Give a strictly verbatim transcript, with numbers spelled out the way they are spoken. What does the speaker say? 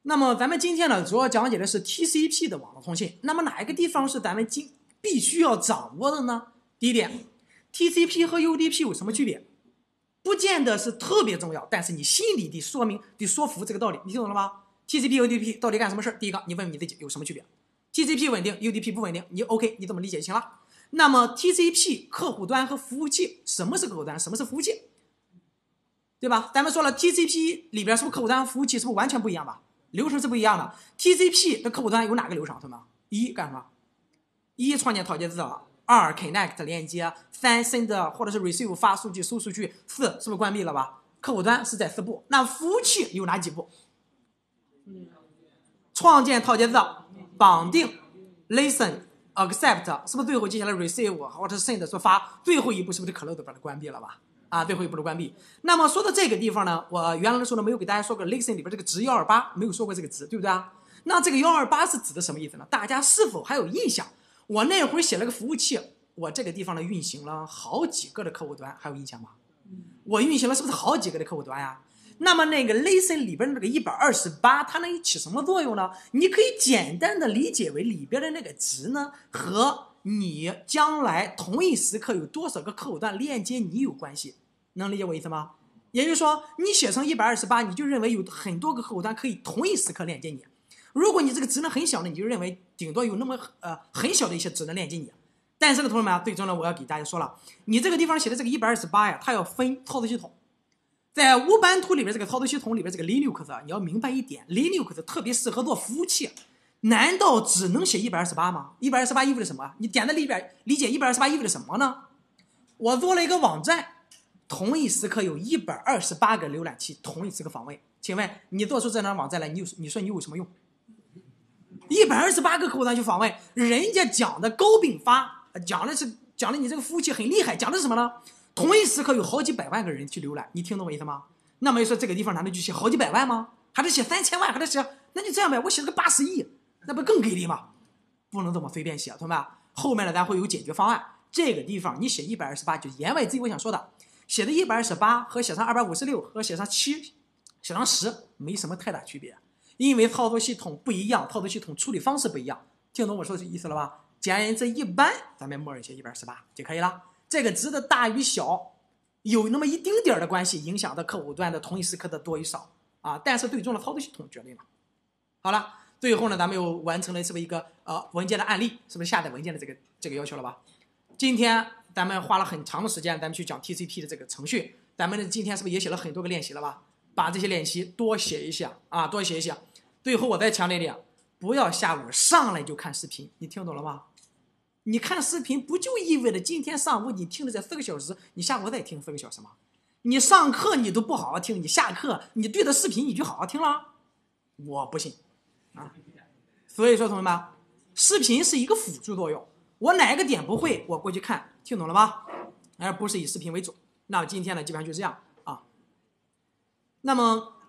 那么咱们今天呢，主要讲解的是 T C P 的网络通信。那么哪一个地方是咱们今必须要掌握的呢？第一点 ，T C P 和 U D P 有什么区别？不见得是特别重要，但是你心里得说明、得说服这个道理，你听懂了吗 ？T C P、U D P 到底干什么事儿？第一个，你问问你自己有什么区别 ？T C P 稳定 ，U D P 不稳定，你 OK， 你怎么理解就行了。那么 T C P 客户端和服务器，什么是客户端？什么是服务器？对吧？咱们说了 ，T C P 里边是不是客户端、服务器是不是完全不一样吧？流程是不一样的。T C P 的客户端有哪个流程？同学们，一干什么？一创建套接字，二 connect 连接，三 send 或者是 receive 发数据、收数据，四是不是关闭了吧？客户端是在四步。那服务器有哪几步？创建套接字，绑定 listen、accept， 是不是最后接下来 receive 或者是 send 说发？最后一步是不是可漏的把它关闭了吧？啊，最后一步的关闭。那么说到这个地方呢，我原来的时候呢没有给大家说过 listen 里边这个值一二八，没有说过这个值，对不对啊？那这个一二八是指的什么意思呢？大家是否还有印象？我那会儿写了个服务器，我这个地方呢运行了好几个的客户端，还有印象吗？我运行了是不是好几个的客户端呀？那么那个 listen 里边的那个一百二十八，它能起什么作用呢？你可以简单的理解为里边的那个值呢和你将来同一时刻有多少个客户端链接你有关系，能理解我意思吗？也就是说，你写成一百二十八，你就认为有很多个客户端可以同一时刻链接你。如果你这个值呢很小呢，你就认为顶多有那么呃很小的一些值能链接你。但是呢，同学们啊，最终呢，我要给大家说了，你这个地方写的这个一百二十八呀，它要分操作系统。在无版图里边这个操作系统里边这个 Linux 啊，你要明白一点 ，Linux 特别适合做服务器。难道只能写一百二十八吗？一百二十八意味着什么？你简单理解理解一百二十八意味着什么呢？我做了一个网站，同一时刻有一百二十八个浏览器同一时刻访问。请问你做出这张网站来，你有你说你有什么用？一百二十八个客户端去访问，人家讲的高并发，讲的是讲的你这个服务器很厉害，讲的是什么呢？同一时刻有好几百万个人去浏览，你听懂我意思吗？那么说这个地方难道就写好几百万吗？还是写三千万？还是写？那就这样呗，我写了个八十亿，那不更给力吗？不能这么随便写，同学们。后面呢，咱会有解决方案。这个地方你写一百二十八，就言外之意我想说的，写的一百二十八和写上二百五十六和写上七、写上十没什么太大区别，因为操作系统不一样，操作系统处理方式不一样。听懂我说的意思了吧？简而言之，一般咱们默认写一百二十八就可以了。这个值的大与小有那么一丁点的关系，影响到客户端的同一时刻的多与少啊，但是最终的操作系统决定了。好了，最后呢，咱们又完成了是不是一个呃文件的案例，是不是下载文件的这个这个要求了吧？今天咱们花了很长的时间，咱们去讲 T C P 的这个程序，咱们今天是不是也写了很多个练习了吧？把这些练习多写一下啊，多写一下。最后我再强调一点，不要下午上来就看视频，你听懂了吗？你看视频不就意味着今天上午你听了这四个小时，你下午再听四个小时吗？你上课你都不好好听，你下课你对着视频你就好好听了？我不信啊！所以说同学们，视频是一个辅助作用，我哪个点不会我过去看，听懂了吗？而不是以视频为主。那今天呢基本上就这样啊。那么